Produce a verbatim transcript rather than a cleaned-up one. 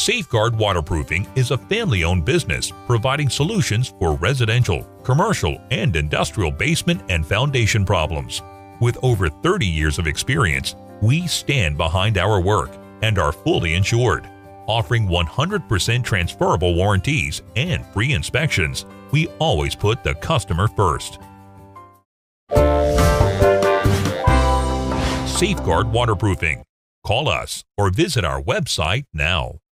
Safeguard Waterproofing is a family-owned business providing solutions for residential, commercial, and industrial basement and foundation problems. With over thirty years of experience, we stand behind our work and are fully insured. Offering one hundred percent transferable warranties and free inspections, we always put the customer first. Safeguard Waterproofing. Call us or visit our website now.